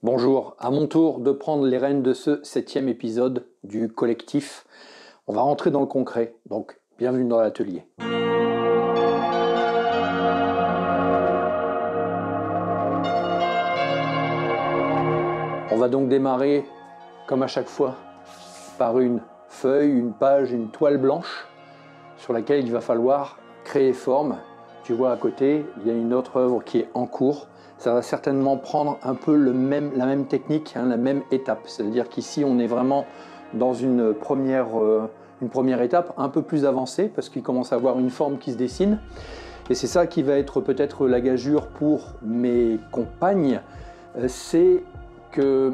Bonjour, à mon tour de prendre les rênes de ce 7e épisode du collectif. On va rentrer dans le concret, donc bienvenue dans l'atelier. On va donc démarrer, comme à chaque fois, par une feuille, une page, une toile blanche sur laquelle il va falloir créer forme. Tu vois à côté, il y a une autre œuvre qui est en cours. Ça va certainement prendre un peu la même technique, la même étape. C'est-à-dire qu'ici, on est vraiment dans une première étape un peu plus avancée parce qu'il commence à avoir une forme qui se dessine. Et c'est ça qui va être peut-être la gageure pour mes compagnes. C'est que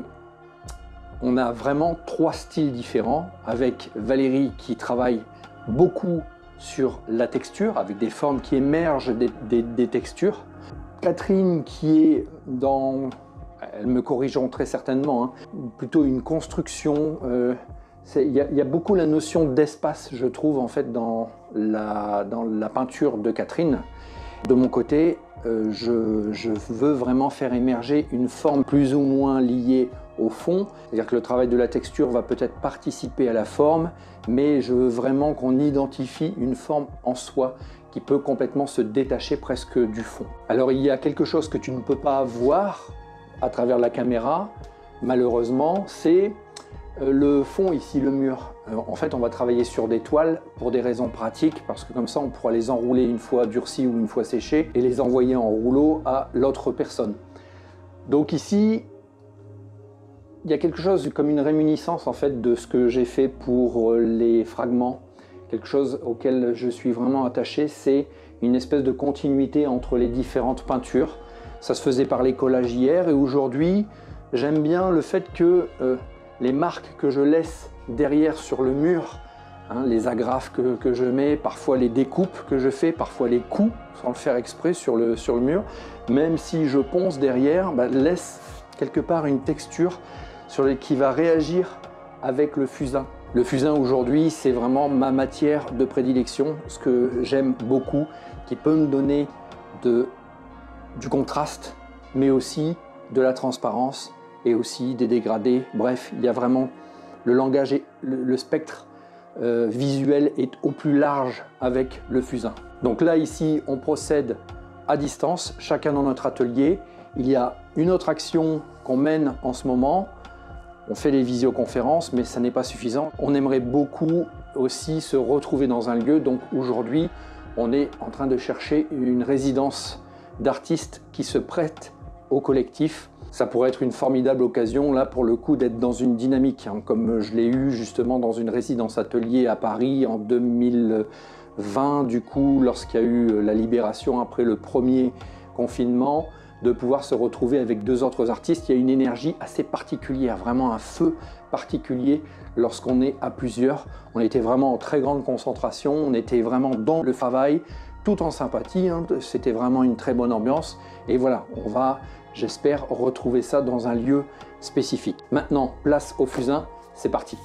on a vraiment 3 styles différents avec Valérie qui travaille beaucoup sur la texture avec des formes qui émergent des textures. Catherine qui est dans, elles me corrigeront très certainement, plutôt une construction. Il y a beaucoup la notion d'espace, je trouve, en fait, dans la peinture de Catherine. De mon côté, je veux vraiment faire émerger une forme plus ou moins liée au fond. C'est-à-dire que le travail de la texture va peut-être participer à la forme, mais je veux vraiment qu'on identifie une forme en soi qui peut complètement se détacher presque du fond. Alors il y a quelque chose que tu ne peux pas voir à travers la caméra, malheureusement, c'est le fond ici, le mur. En fait, on va travailler sur des toiles pour des raisons pratiques, parce que comme ça, on pourra les enrouler une fois durcies ou une fois séchées et les envoyer en rouleau à l'autre personne. Donc ici, il y a quelque chose comme une réminiscence en fait de ce que j'ai fait pour les fragments. Quelque chose auquel je suis vraiment attaché, c'est une espèce de continuité entre les différentes peintures. Ça se faisait par les collages hier et aujourd'hui, j'aime bien le fait que les marques que je laisse derrière sur le mur, les agrafes que je mets, parfois les découpes que je fais, parfois les coups, sans le faire exprès sur le mur, même si je ponce derrière, laisse quelque part une texture qui va réagir avec le fusain. Le fusain aujourd'hui, c'est vraiment ma matière de prédilection, ce que j'aime beaucoup, qui peut me donner du contraste, mais aussi de la transparence et aussi des dégradés. Bref, il y a vraiment le langage et le spectre visuel est au plus large avec le fusain. Donc là, ici, on procède à distance, chacun dans notre atelier. Il y a une autre action qu'on mène en ce moment. On fait les visioconférences, mais ça n'est pas suffisant. On aimerait beaucoup aussi se retrouver dans un lieu. Donc aujourd'hui, on est en train de chercher une résidence d'artistes qui se prête au collectif. Ça pourrait être une formidable occasion, là, pour le coup, d'être dans une dynamique, comme je l'ai eu justement dans une résidence atelier à Paris en 2020, du coup, lorsqu'il y a eu la libération après le premier confinement, de pouvoir se retrouver avec 2 autres artistes. Il y a une énergie assez particulière, vraiment un feu particulier lorsqu'on est à plusieurs. On était vraiment en très grande concentration, on était vraiment dans le travail, tout en sympathie, C'était vraiment une très bonne ambiance. Et voilà, on va, j'espère, retrouver ça dans un lieu spécifique. Maintenant, place au fusain, c'est parti.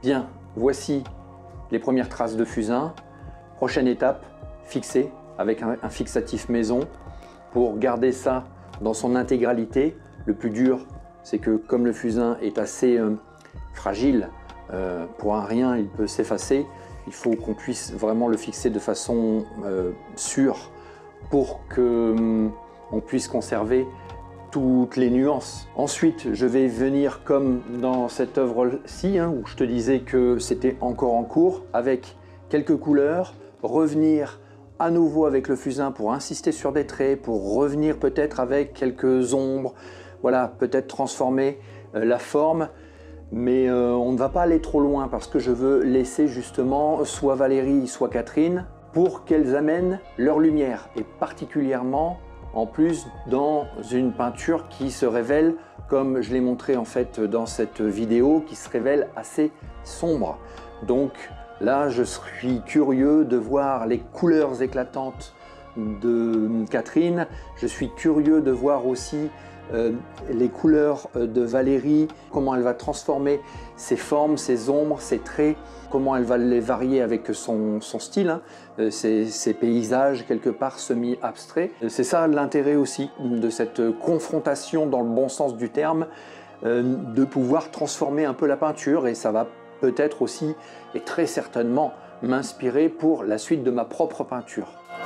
Bien, voici les premières traces de fusain. Prochaine étape, fixer avec un fixatif maison pour garder ça dans son intégralité. Le plus dur, c'est que comme le fusain est assez fragile, pour un rien il peut s'effacer, il faut qu'on puisse vraiment le fixer de façon sûre pour qu'on puisse conserver toutes les nuances. Ensuite, je vais venir comme dans cette œuvre-ci, où je te disais que c'était encore en cours, avec quelques couleurs, revenir à nouveau avec le fusain pour insister sur des traits, pour revenir peut-être avec quelques ombres, voilà, peut-être transformer la forme, mais on ne va pas aller trop loin parce que je veux laisser justement soit Valérie, soit Catherine pour qu'elles amènent leur lumière, et particulièrement en plus dans une peinture qui se révèle, comme je l'ai montré en fait dans cette vidéo, qui se révèle assez sombre. Donc là, je suis curieux de voir les couleurs éclatantes de Catherine. Je suis curieux de voir aussi les couleurs de Valérie, comment elle va transformer ses formes, ses ombres, ses traits, comment elle va les varier avec son style, ses paysages quelque part semi-abstraits. C'est ça l'intérêt aussi de cette confrontation dans le bon sens du terme, de pouvoir transformer un peu la peinture, et ça va peut-être aussi et très certainement m'inspirer pour la suite de ma propre peinture.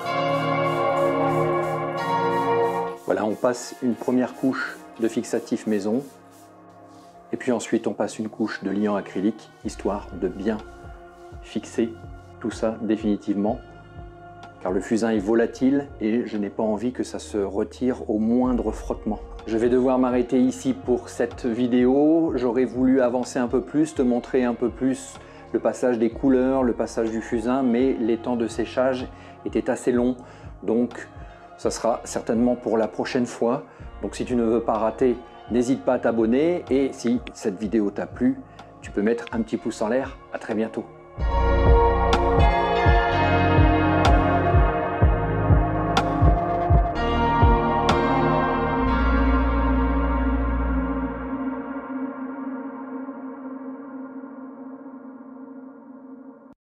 Voilà, on passe une première couche de fixatif maison et puis ensuite on passe une couche de liant acrylique histoire de bien fixer tout ça définitivement, car le fusain est volatile et je n'ai pas envie que ça se retire au moindre frottement. Je vais devoir m'arrêter ici pour cette vidéo. J'aurais voulu avancer un peu plus, te montrer un peu plus le passage des couleurs, le passage du fusain, mais les temps de séchage étaient assez longs, donc ça sera certainement pour la prochaine fois. Donc si tu ne veux pas rater, n'hésite pas à t'abonner, et si cette vidéo t'a plu, tu peux mettre un petit pouce en l'air. À très bientôt.